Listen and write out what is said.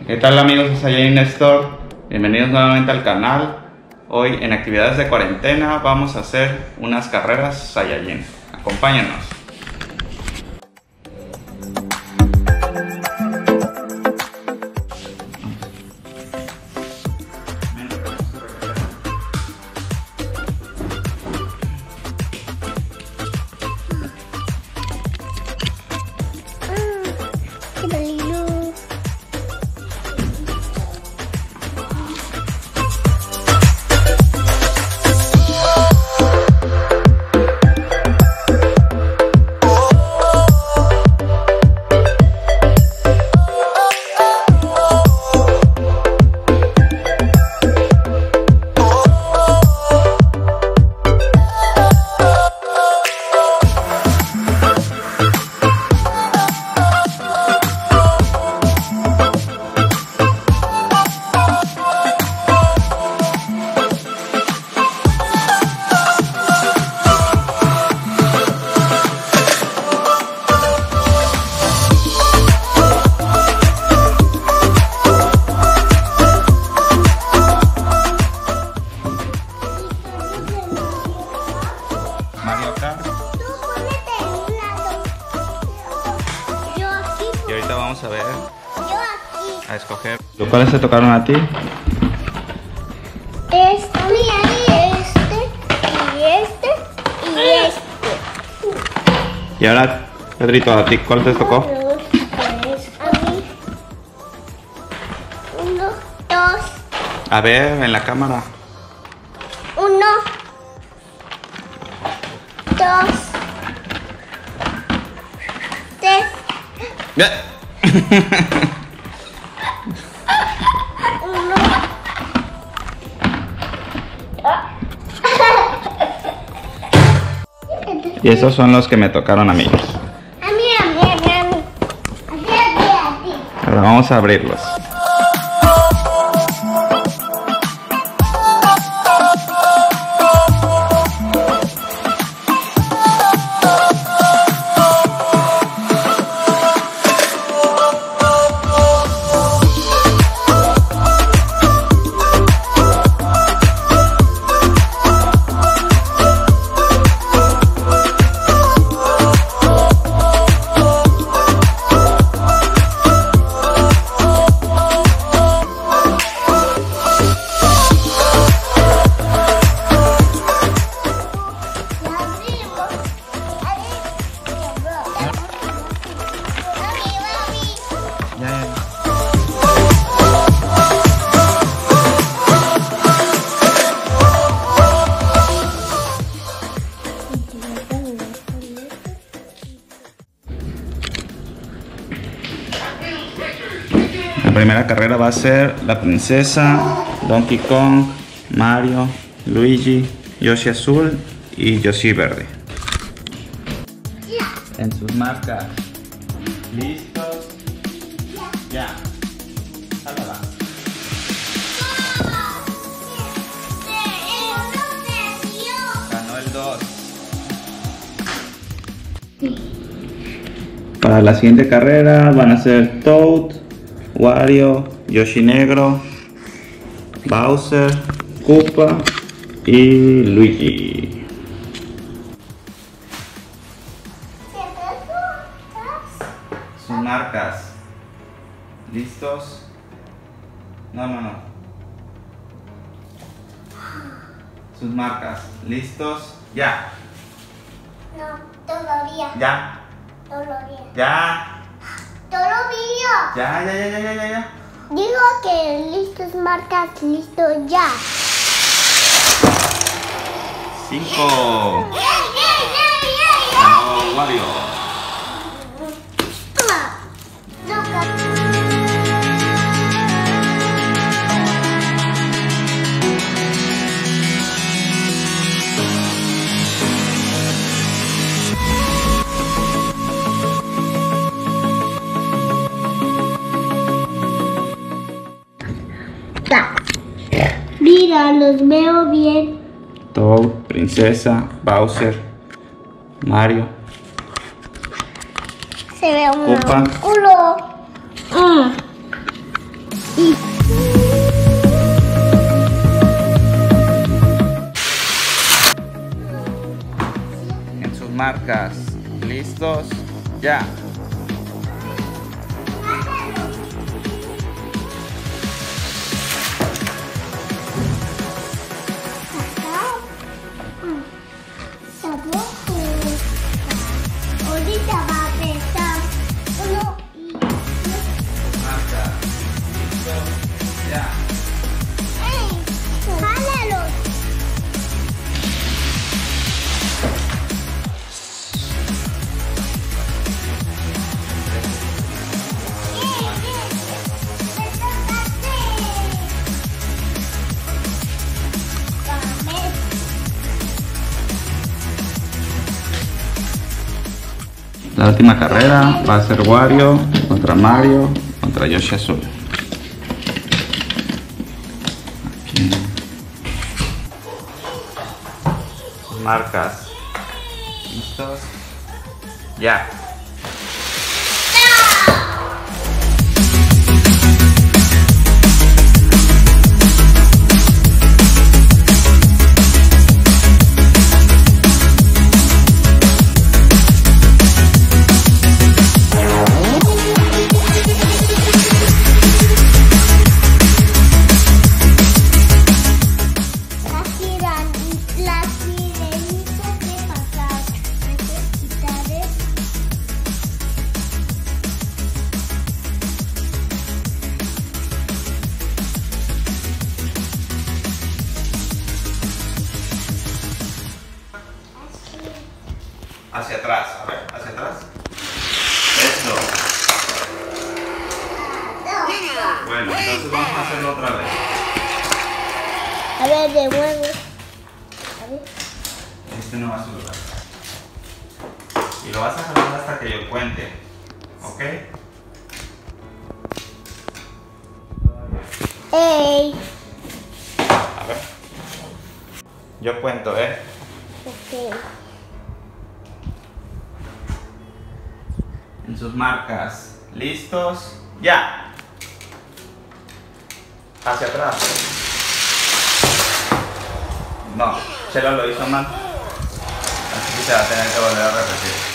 ¿Qué tal amigos de Saiyajin Store? Bienvenidos nuevamente al canal. Hoy en actividades de cuarentena vamos a hacer unas carreras Saiyajin. Acompáñanos. Mario Kart. Y ahorita vamos a ver, a escoger. ¿Cuáles te tocaron a ti? Este, y este. Y ahora, Pedrito, ¿a ti cuál te tocó? A mí. 1, 2, A ver, en la cámara. 1, 2, 3, Ya. 1. Y esos son los que me tocaron a mí. A mí. Ahora vamos a abrirlos. La primera carrera va a ser la princesa, Donkey Kong, Mario, Luigi, Yoshi azul y Yoshi verde. En sus marcas. ¿Listos? Ya. Sálala. Ganó el 2. Para la siguiente carrera van a ser Toad, Wario, Yoshi negro, Bowser, Koopa y Luigi. Sus marcas. ¿Listos? No. Sus marcas. ¿Listos? Ya. No, todavía. Ya. Todavía. Ya. Todavía. Ya. Digo que listos, marcas, listo, ya. 5. Ganó Wario. Mira, los veo bien. Toad, Princesa, Bowser, Mario, Se ve un Koopa. culo. Y En sus marcas, listos, ya. ahorita va a pesar 1 y 2. Marca, listo, ya. ¡Jálalos! La última carrera va a ser Wario contra Mario contra Yoshi Azul. Aquí. Marcas. ¿Listos? Ya. La sirenita de pasar. Quitaré. Hacia atrás, a ver, hacia atrás. Eso. Bueno, entonces vamos a hacerlo otra vez. A ver, de nuevo. A ver. Este no va a su lugar. Y lo vas a jalar hasta que yo cuente. ¿Ok? ¡Ey! A ver. Yo cuento, ¿eh? Ok. En sus marcas. ¿Listos? ¡Ya! Hacia atrás. No, Chelo lo hizo mal. Así que se va a tener que volver a repetir.